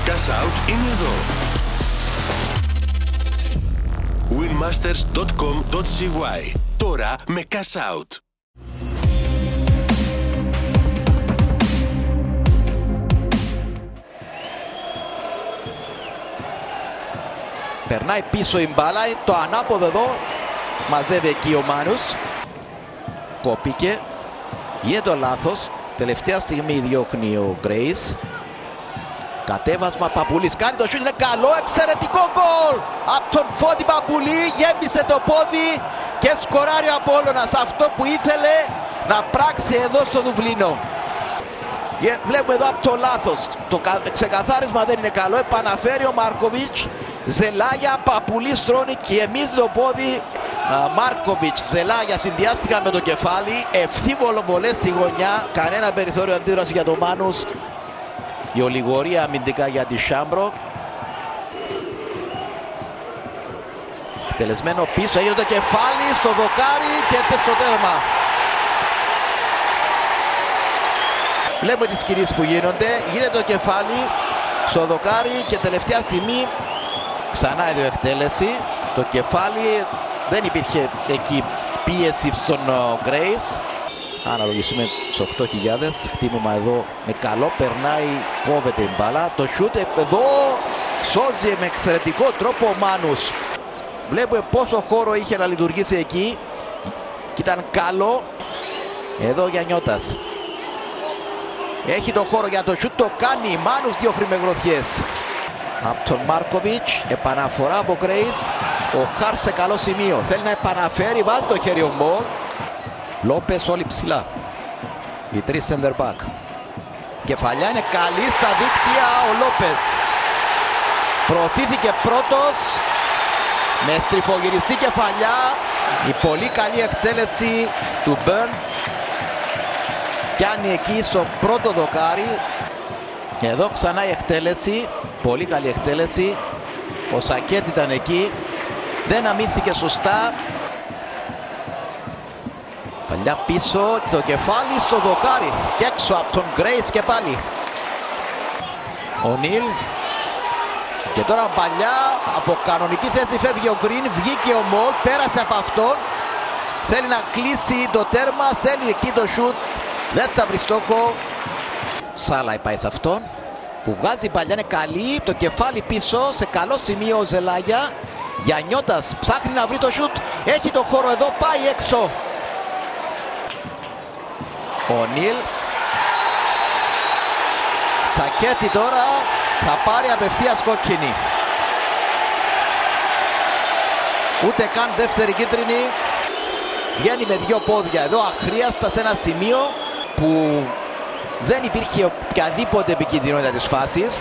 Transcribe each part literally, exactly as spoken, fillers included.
Cash Out είναι εδώ. winmasters τελεία com τελεία c y. Τώρα με Cash Out. Περνάει πίσω η μπάλα, το ανάποδο εδώ, μαζεύει εκεί ο Μάνους. Κόπηκε, γίνεται το λάθος, τελευταία στιγμή διώχνει ο Γκρέις. Κατέβασμα, Παπουλής κάνει το σούτ, είναι καλό, εξαιρετικό γκολ! Από τον Φώτη Παπουλή γέμισε το πόδι και σκοράρει ο Απόλλωνας, αυτό που ήθελε να πράξει εδώ στο Δουβλίνο. Βλέπουμε εδώ από το λάθος, το ξεκαθάρισμα δεν είναι καλό, επαναφέρει ο Μάρκοβιτς. Ζελάγια, Παπουλής τρώνει και εμείς το πόδι. Μάρκοβιτς, Ζελάγια συνδυάστηκαν με το κεφάλι. Ευθύβολο βολές στη γωνιά. Κανένα περιθώριο αντίδραση για τον Μάνους. Η ολιγορία αμυντικά για τη Σάμπρο. Τελεσμένο πίσω, έγινε το κεφάλι στο δοκάρι και στο τέρμα. Βλέπουμε τις κινήσεις που γίνονται. Γίνεται το κεφάλι στο δοκάρι και τελευταία στιγμή ξανά η εκτέλεση. Το κεφάλι, δεν υπήρχε εκεί πίεση στον Γκρέις. Αναλογιστούμε στους οκτώ χιλιάδες. Χτύπημα εδώ με καλό, περνάει, κόβεται η μπάλα. Το σούτ εδώ σώζει με εξαιρετικό τρόπο ο Μάνους. Βλέπουμε πόσο χώρο είχε να λειτουργήσει εκεί και ήταν καλό. Εδώ για Νιώτας. Έχει το χώρο για το σούτ, το κάνει. Μάνους διώχνει με γροθιές. Από τον Μάρκοβιτς, επαναφορά από Γκρέις. Ο Χάρ σε καλό σημείο, θέλει να επαναφέρει, βάζει το χέρι ο Μπολ. Λόπες όλοι ψηλά. Οι τρεις center back. Κεφαλιά είναι καλή στα δίκτυα ο Λόπες. Προωθήθηκε πρώτος με στριφογυριστή κεφαλιά. Η πολύ καλή εκτέλεση του Μπέρν. Πιάνει εκεί στο πρώτο δοκάρι. Εδώ ξανά η εκτέλεση. Πολύ καλή εκτέλεση. Ο Σακέτ ήταν εκεί. Δεν αμήνθηκε σωστά. Παλιά πίσω, το κεφάλι στο δοκάρι και έξω από τον Γκρέις και πάλι. Ο Νίλ. Και τώρα παλιά από κανονική θέση φεύγει ο Γκριν, βγήκε ο Μολ, πέρασε από αυτόν. Θέλει να κλείσει το τέρμα, θέλει εκεί το σούτ. Δεν θα βρει στόχο. Σάλα πάει σε αυτόν. Που βγάζει παλιά, είναι καλή, το κεφάλι πίσω, σε καλό σημείο ο Ζελάγια. Γιαννιώτας ψάχνει να βρει το σούτ, έχει το χώρο εδώ, πάει έξω. Ο Νίλ. Σακέτη τώρα θα πάρει απευθείας κόκκινη. Ούτε καν δεύτερη κίτρινη. Βγαίνει με δύο πόδια εδώ αχρίαστα σε ένα σημείο που δεν υπήρχε οποιαδήποτε επικίνδυνοτητα της φάσης.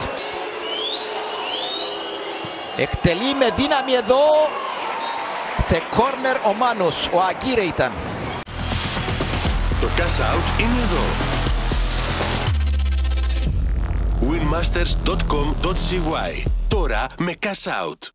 Εκτελεί με δύναμη εδώ. Σε κόρνερ ο Μάνος, ο Αγκύρε ήταν. Το Cash Out είναι εδώ. winmasters τελεία com τελεία c y. Τώρα με Cash Out.